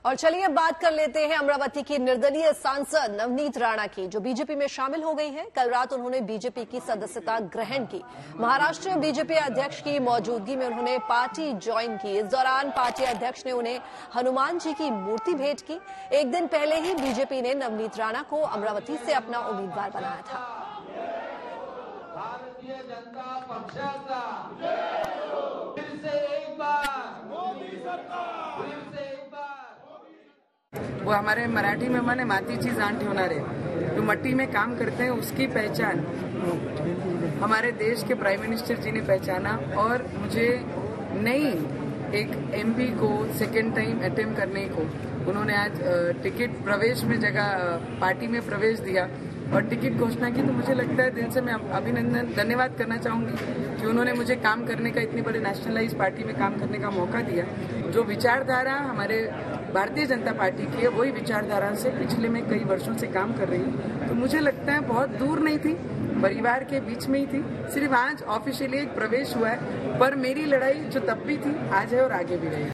और चलिए बात कर लेते हैं अमरावती की निर्दलीय सांसद नवनीत राणा की, जो बीजेपी में शामिल हो गई हैं। कल रात उन्होंने बीजेपी की सदस्यता ग्रहण की। महाराष्ट्र बीजेपी अध्यक्ष की मौजूदगी में उन्होंने पार्टी ज्वाइन की। इस दौरान पार्टी अध्यक्ष ने उन्हें हनुमान जी की मूर्ति भेंट की। एक दिन पहले ही बीजेपी ने नवनीत राणा को अमरावती से अपना उम्मीदवार बनाया था। भारतीय जनता पक्षाचा फिर से एक बार मोदी सरकार, फिर से एक बार। वो हमारे मराठी में माने मातीची जान ठेवणारे, जो मट्टी में काम करते हैं, उसकी पहचान हमारे देश के प्राइम मिनिस्टर जी ने पहचाना। और मुझे नई एक एमपी को सेकेंड टाइम अटेम्प्ट करने को उन्होंने आज टिकट प्रवेश में जगह पार्टी में प्रवेश दिया और टिकट घोषणा की। तो मुझे लगता है दिल से मैं अभिनंदन धन्यवाद करना चाहूंगी कि उन्होंने मुझे काम करने का, इतनी बड़े नेशनलाइज पार्टी में काम करने का मौका दिया। जो विचारधारा हमारे भारतीय जनता पार्टी की है, वही विचारधारा से पिछले में कई वर्षों से काम कर रही हूँ। तो मुझे लगता है बहुत दूर नहीं थी, परिवार के बीच में ही थी। सिर्फ आज ऑफिशियली एक प्रवेश हुआ है, पर मेरी लड़ाई जो तब भी थी, आज है और आगे भी रहेगी।